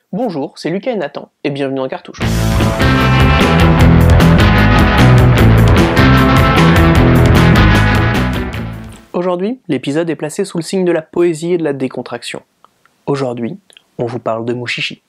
Bonjour, c'est Lucas et Nathan, et bienvenue dans Cartouche. Aujourd'hui, l'épisode est placé sous le signe de la poésie et de la décontraction. Aujourd'hui, on vous parle de Mushishi.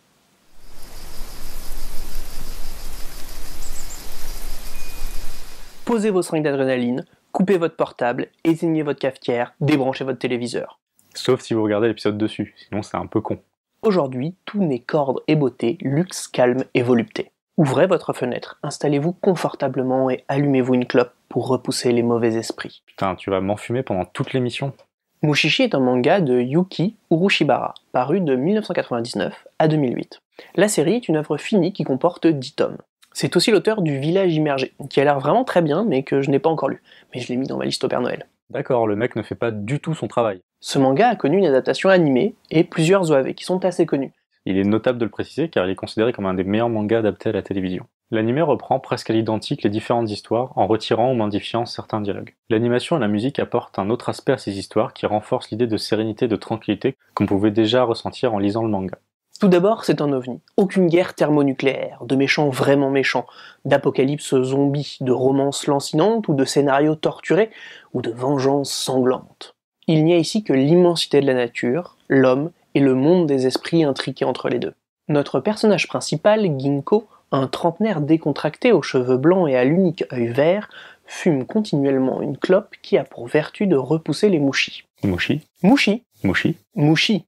Posez vos seringues d'adrénaline, coupez votre portable, éteignez votre cafetière, débranchez votre téléviseur. Sauf si vous regardez l'épisode dessus, sinon c'est un peu con. Aujourd'hui, tout n'est qu'ordre et beauté, luxe, calme et volupté. Ouvrez votre fenêtre, installez-vous confortablement et allumez-vous une clope pour repousser les mauvais esprits. Putain, tu vas m'enfumer pendant toute l'émission. Mushishi est un manga de Yuki Urushibara, paru de 1999 à 2008. La série est une œuvre finie qui comporte 10 tomes. C'est aussi l'auteur du Village immergé, qui a l'air vraiment très bien, mais que je n'ai pas encore lu. Mais je l'ai mis dans ma liste au Père Noël. D'accord, le mec ne fait pas du tout son travail. Ce manga a connu une adaptation animée et plusieurs OAV qui sont assez connus. Il est notable de le préciser car il est considéré comme un des meilleurs mangas adaptés à la télévision. L'anime reprend presque à l'identique les différentes histoires en retirant ou modifiant certains dialogues. L'animation et la musique apportent un autre aspect à ces histoires qui renforce l'idée de sérénité et de tranquillité qu'on pouvait déjà ressentir en lisant le manga. Tout d'abord, c'est un ovni. Aucune guerre thermonucléaire, de méchants vraiment méchants, d'apocalypse zombie, de romances lancinantes ou de scénarios torturés ou de vengeance sanglante. Il n'y a ici que l'immensité de la nature, l'homme et le monde des esprits intriqués entre les deux. Notre personnage principal, Ginko, un trentenaire décontracté aux cheveux blancs et à l'unique œil vert, fume continuellement une clope qui a pour vertu de repousser les mushi. Mushi Mushi Mushi Mushi.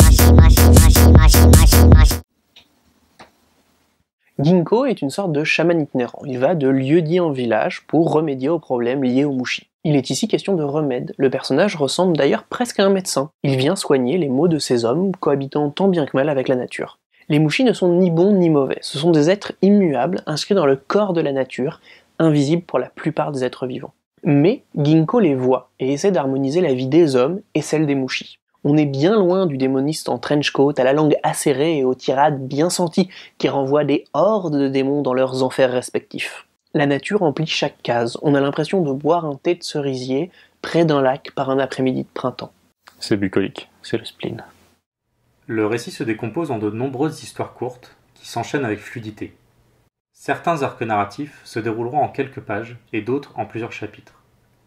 Ginko est une sorte de chaman itinérant. Il va de lieu-dit en village pour remédier aux problèmes liés aux mushi. Il est ici question de remède. Le personnage ressemble d'ailleurs presque à un médecin. Il vient soigner les maux de ces hommes, cohabitant tant bien que mal avec la nature. Les mushi ne sont ni bons ni mauvais. Ce sont des êtres immuables, inscrits dans le corps de la nature, invisibles pour la plupart des êtres vivants. Mais Ginko les voit et essaie d'harmoniser la vie des hommes et celle des mushi. On est bien loin du démoniste en trench coat, à la langue acérée et aux tirades bien senties, qui renvoient des hordes de démons dans leurs enfers respectifs. La nature remplit chaque case, on a l'impression de boire un thé de cerisier près d'un lac par un après-midi de printemps. C'est bucolique, c'est le spleen. Le récit se décompose en de nombreuses histoires courtes, qui s'enchaînent avec fluidité. Certains arcs narratifs se dérouleront en quelques pages, et d'autres en plusieurs chapitres.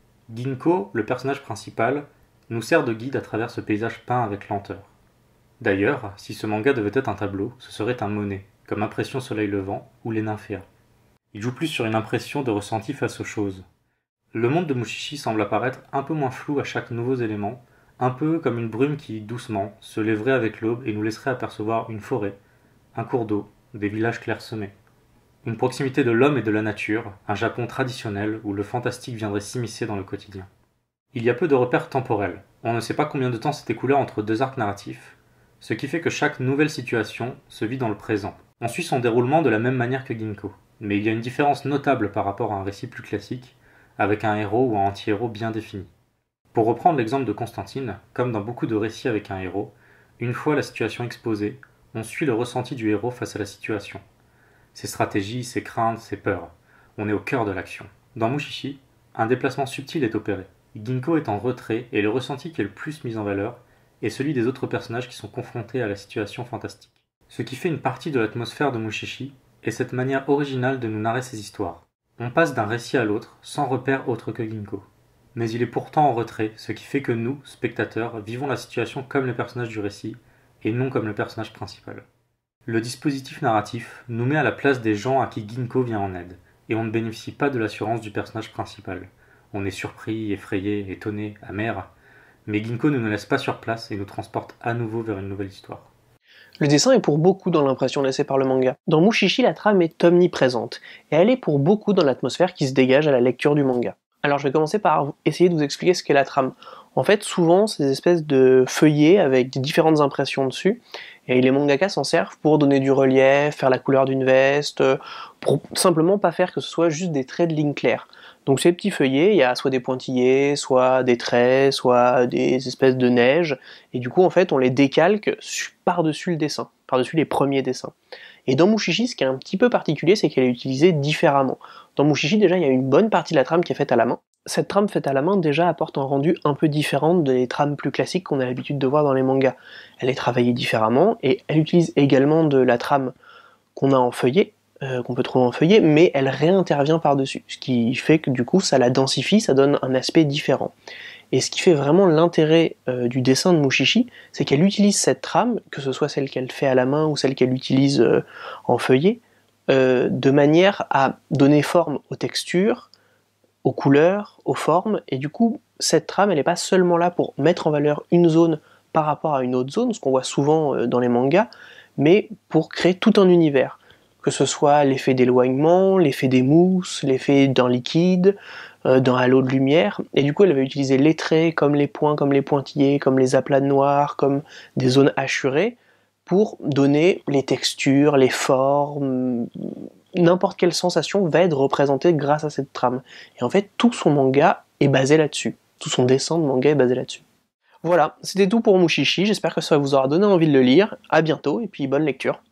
Ginko, le personnage principal, nous sert de guide à travers ce paysage peint avec lenteur. D'ailleurs, si ce manga devait être un tableau, ce serait un Monet, comme Impression soleil levant ou les Nymphéas. Il joue plus sur une impression de ressenti face aux choses. Le monde de Mushishi semble apparaître un peu moins flou à chaque nouveau élément, un peu comme une brume qui, doucement, se lèverait avec l'aube et nous laisserait apercevoir une forêt, un cours d'eau, des villages clairsemés. Une proximité de l'homme et de la nature, un Japon traditionnel où le fantastique viendrait s'immiscer dans le quotidien. Il y a peu de repères temporels, on ne sait pas combien de temps s'est écoulé entre deux arcs narratifs, ce qui fait que chaque nouvelle situation se vit dans le présent. On suit son déroulement de la même manière que Ginko, mais il y a une différence notable par rapport à un récit plus classique, avec un héros ou un anti-héros bien défini. Pour reprendre l'exemple de Constantine, comme dans beaucoup de récits avec un héros, une fois la situation exposée, on suit le ressenti du héros face à la situation. Ses stratégies, ses craintes, ses peurs. On est au cœur de l'action. Dans Mushishi, un déplacement subtil est opéré. Ginko est en retrait et le ressenti qui est le plus mis en valeur est celui des autres personnages qui sont confrontés à la situation fantastique. Ce qui fait une partie de l'atmosphère de Mushishi est cette manière originale de nous narrer ces histoires. On passe d'un récit à l'autre sans repère autre que Ginko. Mais il est pourtant en retrait, ce qui fait que nous, spectateurs, vivons la situation comme les personnages du récit et non comme le personnage principal. Le dispositif narratif nous met à la place des gens à qui Ginko vient en aide, et on ne bénéficie pas de l'assurance du personnage principal. On est surpris, effrayé, étonné, amer, mais Ginko ne nous laisse pas sur place et nous transporte à nouveau vers une nouvelle histoire. Le dessin est pour beaucoup dans l'impression laissée par le manga. Dans Mushishi, la trame est omniprésente, et elle est pour beaucoup dans l'atmosphère qui se dégage à la lecture du manga. Alors je vais commencer par essayer de vous expliquer ce qu'est la trame. En fait, souvent, c'est des espèces de feuillets avec des différentes impressions dessus, et les mangaka s'en servent pour donner du relief, faire la couleur d'une veste, pour simplement pas faire que ce soit juste des traits de ligne claire. Donc ces petits feuillets, il y a soit des pointillés, soit des traits, soit des espèces de neige, et du coup en fait on les décalque par-dessus le dessin, par-dessus les premiers dessins. Et dans Mushishi, ce qui est un petit peu particulier, c'est qu'elle est utilisée différemment. Dans Mushishi, déjà, il y a une bonne partie de la trame qui est faite à la main. cette trame faite à la main déjà apporte un rendu un peu différent des trames plus classiques qu'on a l'habitude de voir dans les mangas. Elle est travaillée différemment, et elle utilise également de la trame qu'on a en feuillet, qu'on peut trouver en feuillet, mais elle réintervient par-dessus, ce qui fait que du coup ça la densifie, ça donne un aspect différent. Et ce qui fait vraiment l'intérêt du dessin de Mushishi, c'est qu'elle utilise cette trame, que ce soit celle qu'elle fait à la main ou celle qu'elle utilise en feuillet, de manière à donner forme aux textures, aux couleurs, aux formes, et du coup, cette trame, elle n'est pas seulement là pour mettre en valeur une zone par rapport à une autre zone, ce qu'on voit souvent dans les mangas, mais pour créer tout un univers. Que ce soit l'effet d'éloignement, l'effet des mousses, l'effet d'un liquide, d'un halo de lumière, et du coup elle va utiliser les traits, comme les points, comme les pointillés, comme les aplats de noir, comme des zones hachurées, pour donner les textures, les formes, n'importe quelle sensation va être représentée grâce à cette trame. Et en fait, tout son manga est basé là-dessus. Tout son dessin de manga est basé là-dessus. Voilà, c'était tout pour Mushishi, j'espère que ça vous aura donné envie de le lire. À bientôt, et puis bonne lecture.